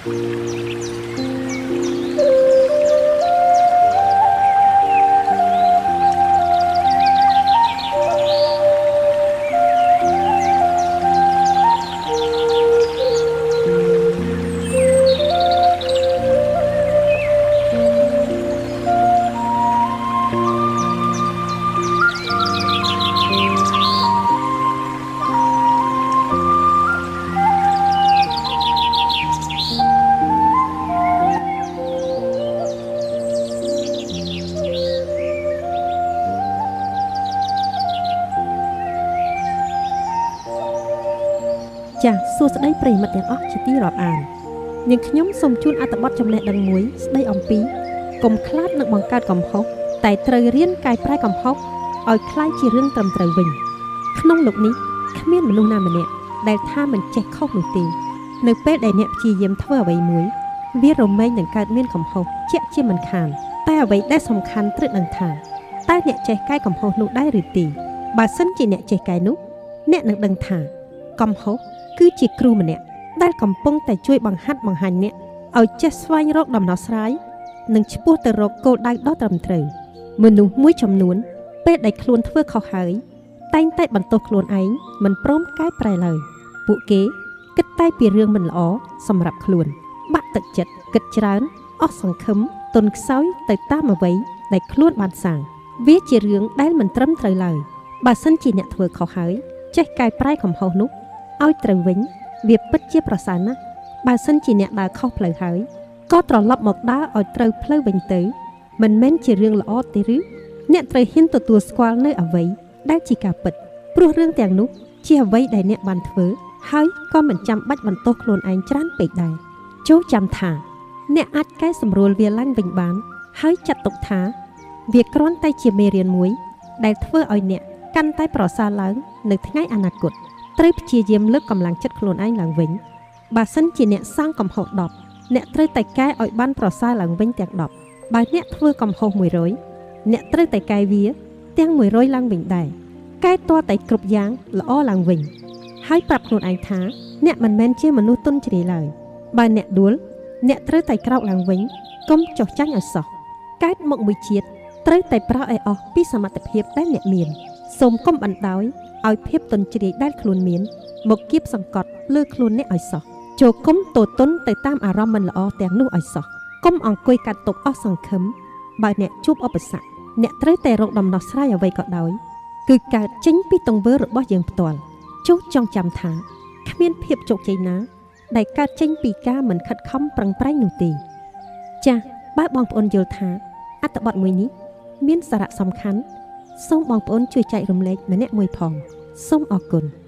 ចាសសួស្តីប្រិយមិត្តទាំងអស់ជាទីរាប់អាននាងខ្ញុំសូមជូនអត្ថបទចំណេះដឹងមួយស្ដីអំពីកុំខ្លាចនឹងបង្កើតកំហុសតែត្រូវរៀនកែប្រែកំហុសឲ្យคล้ายជារឿងត្រឹមត្រូវវិញក្នុងលោកនេះគ្មានមនុស្សណាម្នាក់ដែលថាមិនចេះខុសនោះទេនៅពេលដែលអ្នកព្យាយាមធ្វើអ្វីមួយវារមែងនឹងកើតមានកំហុសជាក់ជាមិនខានតែអ្វីដែលសំខាន់ត្រូវដឹងថាតើអ្នកចេះកែកំហុសនោះដែរឬទេបើសិនជាអ្នកចេះកែនោះអ្នកនឹងដឹងថាកំហុសគឺជាគ្រូម្នាក់ដែលកំពុងតែជួយបង្ហាត់បង្ហាញអ្នកឲ្យចេះស្វែងរកដំណោះស្រាយនិងឆ្ពោះទៅរកគោលដៅដ៏ត្រឹមត្រូវមនុស្សមួយចំនួនពេលដែលខ្លួនធ្វើខុសហើយតែងតែបន្ទោសខ្លួនឯងមិនព្រមកែប្រែឡើយពួកគេគិតតែពីរឿងមិនល្អសម្រាប់ខ្លួនបាក់ទឹកចិត្តគិតច្រើនអស់សង្ឃឹមទន់ខ្សោយទៅតាមអ្វីដែលខ្លួនបានសាងវាជារឿងដែលមិនត្រឹមត្រូវឡើយបើសិនជាអ្នកធ្វើខុសហើយចេះកែប្រែកំហុសនោះឲ្យត្រូវវិញវាពិតជាប្រសើរណាស់បើសិនជាអ្នកដើរខុសផ្លូវហើយក៏ត្រឡប់មកដើរឲ្យត្រូវផ្លូវវិញទៅមិនមែនជារឿងល្អទេឬអ្នកត្រូវហ៊ានទទួលស្គាល់នៅអ្វីដែលជាការពិតព្រោះរឿងទាំងនោះជាអ្វីដែលអ្នកបានធ្វើហើយក៏មិនចាំបាច់បន្ទោសខ្លួនឯងច្រើនពេកដែរចូលចាំថាអ្នកអាចកែសម្រួលវាឡើងវិញបានហើយចាត់ទុកថាវាគ្រាន់តែជាមេរៀនមួយដែលធ្វើឲ្យអ្នកកាន់តែប្រសើរឡើងនៅថ្ងៃអនាគតត្រូវព្យាយាមលើកកម្លាំងចិត្តខ្លួនឯងឡើងវិញបើសិនជាអ្នកសាងកំហុស10អ្នកត្រូវតែកែឲ្យបានប្រសើរឡើងវិញទាំង10បើអ្នកធ្វើកំហុស100អ្នកត្រូវតែកែវាទាំង100ឡើងវិញដែរកែតតែគ្រប់យ៉ាងល្អឡើងវិញហើយប្រាប់ខ្លួនឯងថាអ្នកមិនមែនជាមនុស្សទន់ជ្រាយឡើយបើអ្នកដួលអ្នកត្រូវតែក្រោកឡើងវិញកុំចុះចាញ់ឲ្យសោះកើតមកមួយជាតិត្រូវតែប្រើឲ្យអស់ពីសមត្ថភាពដែលអ្នកមានសូមកុំបណ្ដោយឲ្យភាពទន់ជ្រាយដែលខ្លួនមានមកគៀបសង្កត់លើខ្លួនអ្នកឲ្យសោះចូលគុំទទន់ទៅតាមអារម្មណ៍មិនល្អទាំងនោះឲ្យសោះកុំអង្គុយកាត់ទុកអស់សង្ឃឹមបើអ្នកជួបឧបសគ្គអ្នកត្រូវតែរកដំណោះស្រាយអ្វីក៏ដោយគឺកើតចេញពីទង្វើរបស់យើងផ្ទាល់ចុះចង់ចាំថាគ្មានភាពជោគជ័យណាដែលកើតចេញពីការមិនខិតខំប្រឹងប្រែងនោះទេចា៎បើបងប្អូនយល់ថាអត្ថបទមួយនេះមានសារៈសំខាន់សូមបងប្អូនជួយចែករំលែកម្នាក់មួយផងសូមអរគុណ